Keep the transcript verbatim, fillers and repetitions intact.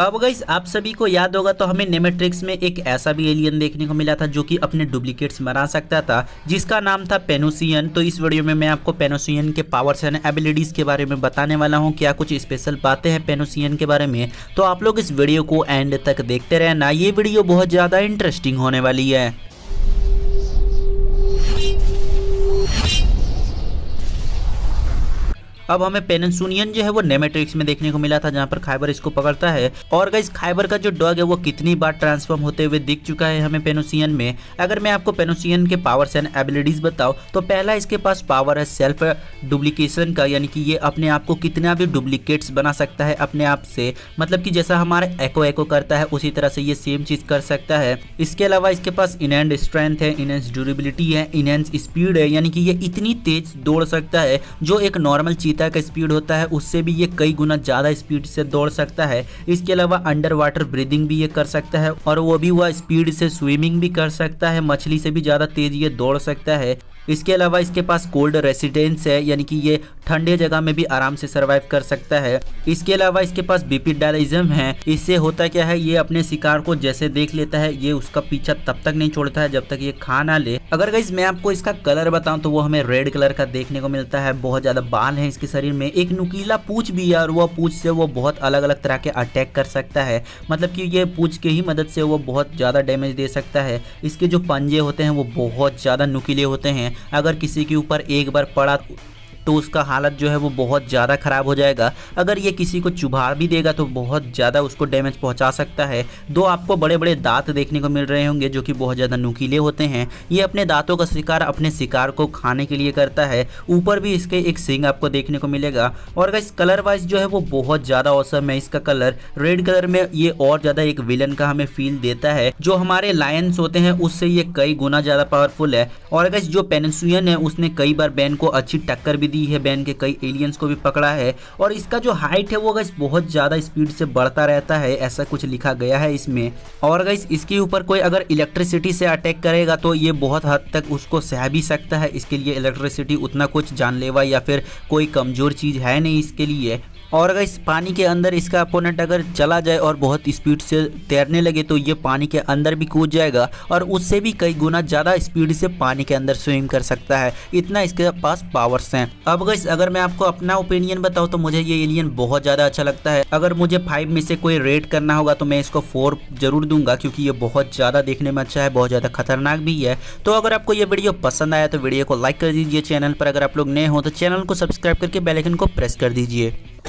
अब गाइस आप सभी को याद होगा तो हमें नेमेट्रिक्स में एक ऐसा भी एलियन देखने को मिला था जो कि अपने डुप्लीकेट्स बना सकता था, जिसका नाम था पेनोसियन। तो इस वीडियो में मैं आपको पेनोसियन के पावर्स एंड एबिलिटीज के बारे में बताने वाला हूं, क्या कुछ स्पेशल बातें हैं पेनोसियन के बारे में। तो आप लोग इस वीडियो को एंड तक देखते रहना, ये वीडियो बहुत ज़्यादा इंटरेस्टिंग होने वाली है। अब हमें पेनोसियन जो है वो नेमेट्रिक्स में देखने को मिला था, जहां पर खाइबर इसको पकड़ता है। और गाइस खाइबर का जो डॉग है वो कितनी बार ट्रांसफॉर्म होते हुए दिख चुका है हमें पेनोसियन में। अगर मैं आपको पेनोसियन के पावर्स एंड एबिलिटीज बताऊं तो पहला इसके पास पावर है सेल्फ डुप्लीकेशन का, यानी कि ये अपने आप को कितना भी डुप्लीकेट्स बना सकता है अपने आप से, मतलब कि जैसा हमारे एको एको करता है उसी तरह से ये सेम चीज कर सकता है। इसके अलावा इसके पास इनहेंड स्ट्रेंथ है, इनहेंस ड्यूरेबिलिटी है, इनहेंस स्पीड है, यानी कि ये इतनी तेज दौड़ सकता है जो एक नॉर्मल चीता का स्पीड होता है उससे भी ये कई गुना ज्यादा स्पीड से दौड़ सकता है। इसके अलावा अंडर वाटर ब्रीदिंग भी ये कर सकता है, और वो भी वह स्पीड से स्विमिंग भी कर सकता है, मछली से भी ज्यादा तेज ये दौड़ सकता है। इसके अलावा इसके पास कोल्ड रेसिडेंस है, यानी कि ये ठंडे जगह में भी आराम से सरवाइव कर सकता है। इसके अलावा इसके पास बिपिडालिज्म है। इससे होता क्या है, ये अपने शिकार को जैसे देख लेता है ये उसका पीछा तब तक नहीं छोड़ता है जब तक ये खा ना ले। अगर गाइस मैं आपको इसका कलर बताऊं तो वो हमें रेड कलर का देखने को मिलता है। बहुत ज्यादा बाल है इसके शरीर में, एक नुकीला पूंछ भी है, और वो पूंछ से वो बहुत अलग अलग तरह के अटैक कर सकता है, मतलब कि ये पूंछ के ही मदद से वो बहुत ज्यादा डैमेज दे सकता है। इसके जो पंजे होते हैं वो बहुत ज्यादा नुकीले होते हैं, अगर किसी के ऊपर एक बार पड़ा तो उसका हालत जो है वो बहुत ज़्यादा ख़राब हो जाएगा। अगर ये किसी को चुभा भी देगा तो बहुत ज़्यादा उसको डैमेज पहुंचा सकता है। दो आपको बड़े बड़े दांत देखने को मिल रहे होंगे जो कि बहुत ज़्यादा नुकीले होते हैं। ये अपने दांतों का शिकार अपने शिकार को खाने के लिए करता है। ऊपर भी इसके एक सींग आपको देखने को मिलेगा। और इस कलर वाइज जो है वो बहुत ज़्यादा औसम है। इसका कलर रेड कलर में ये और ज़्यादा एक विलन का हमें फील देता है। जो हमारे लायंस होते हैं उससे ये कई गुना ज़्यादा पावरफुल है। और गाइस जो पेनोसियन है उसने कई बार बैन को अच्छी टक्कर भी दी है, बैन के कई एलियंस को भी पकड़ा है। और इसका जो हाइट है वो गाइस बहुत ज़्यादा स्पीड से बढ़ता रहता है, ऐसा कुछ लिखा गया है इसमें। और गाइस इसके ऊपर कोई अगर इलेक्ट्रिसिटी से अटैक करेगा तो ये बहुत हद तक उसको सह भी सकता है। इसके लिए इलेक्ट्रिसिटी उतना कुछ जानलेवा या फिर कोई कमज़ोर चीज़ है नहीं इसके लिए। और अगर इस पानी के अंदर इसका अपोनेंट अगर चला जाए और बहुत स्पीड से तैरने लगे तो ये पानी के अंदर भी कूद जाएगा और उससे भी कई गुना ज़्यादा स्पीड से पानी के अंदर स्विम कर सकता है। इतना इसके पास पावर्स हैं। अब गाइस अगर मैं आपको अपना ओपिनियन बताऊँ तो मुझे ये एलियन बहुत ज़्यादा अच्छा लगता है। अगर मुझे फाइव में से कोई रेट करना होगा तो मैं इसको फोर जरूर दूंगा, क्योंकि ये बहुत ज़्यादा देखने में अच्छा है, बहुत ज़्यादा खतरनाक भी है। तो अगर आपको ये वीडियो पसंद आया तो वीडियो को लाइक कर दीजिए। चैनल पर अगर आप लोग नए हो तो चैनल को सब्सक्राइब करके बेल आइकन को प्रेस कर दीजिए।